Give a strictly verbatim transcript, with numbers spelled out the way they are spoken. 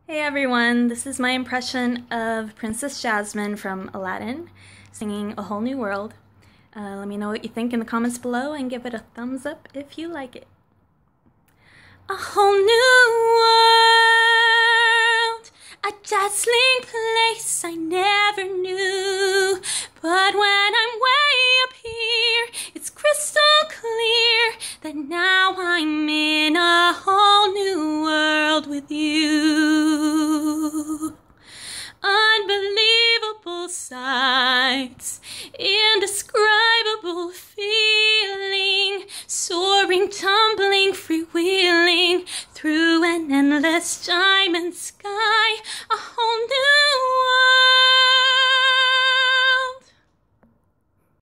Hey everyone, this is my impression of Princess Jasmine from Aladdin singing A Whole New World. Uh, let me know what you think in the comments below and give it a thumbs up if you like it. A whole new world, a dazzling place I never knew. But when I'm way up here, it's crystal clear that now I'm in a whole new world with you. Unbelievable sights, indescribable feeling, soaring, tumbling, freewheeling through an endless diamond sky.